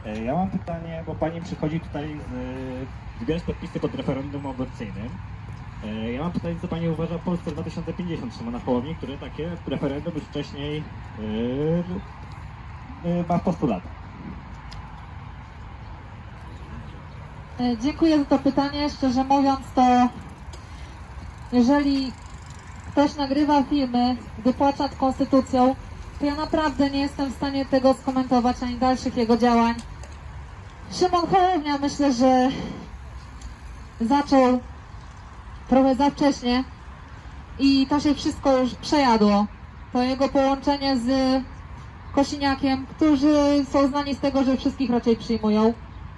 Ja mam pytanie, bo pani przychodzi tutaj zbierać podpisy pod referendum aborcyjnym. Ja mam pytanie, co pani uważa o Polsce 2050 Szymona Hołowni, który takie referendum już wcześniej ma w postulatach. Dziękuję za to pytanie. Szczerze mówiąc, to jeżeli ktoś nagrywa filmy, gdy płacze nad konstytucją, to ja naprawdę nie jestem w stanie tego skomentować, ani dalszych jego działań. Szymon Hołownia, myślę, że zaczął trochę za wcześnie i to się wszystko już przejadło. To jego połączenie z Kosiniakiem, którzy są znani z tego, że wszystkich raczej przyjmują.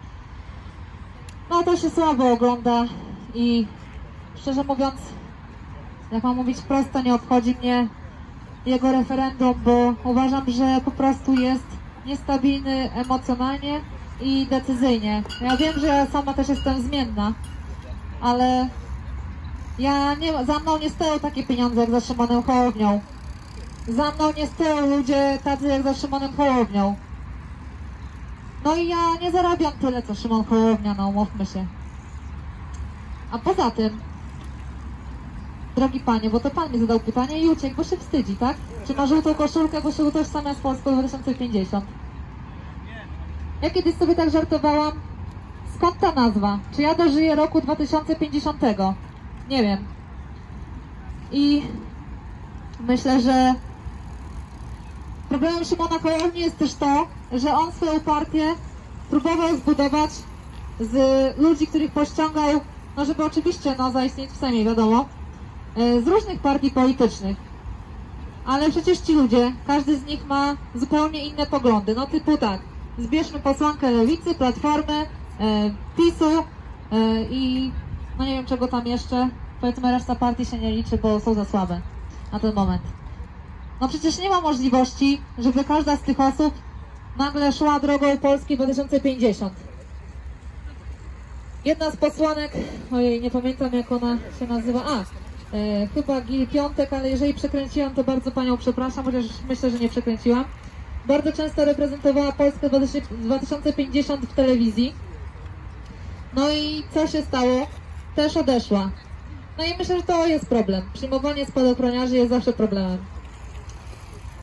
No to się słabo ogląda i szczerze mówiąc, jak mam mówić prosto, nie obchodzi mnie jego referendum, bo uważam, że po prostu jest niestabilny emocjonalnie i decyzyjnie. Ja wiem, że ja sama też jestem zmienna, ale za mną nie stoją takie pieniądze jak za Szymonem Hołownią. Za mną nie stoją ludzie tacy jak za Szymonem Hołownią. No i ja nie zarabiam tyle, co Szymon Hołownia, no umówmy się. A poza tym, drogi panie, bo to pan mi zadał pytanie i uciekł, bo się wstydzi, tak? Czy ma żółtą koszulkę, bo się utożsamia z Polską 2050? Ja kiedyś sobie tak żartowałam, skąd ta nazwa? Czy ja dożyję roku 2050? Nie wiem. I myślę, że problemem Szymona Hołowni jest też to, że on swoją partię próbował zbudować z ludzi, których pościągał, no żeby oczywiście zaistnieć w Sejmie, wiadomo, z różnych partii politycznych. Ale przecież ci ludzie, każdy z nich ma zupełnie inne poglądy. No typu tak, zbierzmy posłankę Lewicy, Platformy, PiS-u i no nie wiem czego tam jeszcze, powiedzmy reszta partii się nie liczy, bo są za słabe na ten moment. No przecież nie ma możliwości, żeby każda z tych osób nagle szła drogą Polski 2050. Jedna z posłanek, ojej, nie pamiętam jak ona się nazywa, chyba Gil Piątek, ale jeżeli przekręciłam, to bardzo panią przepraszam, chociaż myślę, że nie przekręciłam. Bardzo często reprezentowała Polskę 2050 w telewizji. No i co się stało? Też odeszła. No i myślę, że to jest problem. Przyjmowanie spadochroniarzy jest zawsze problemem.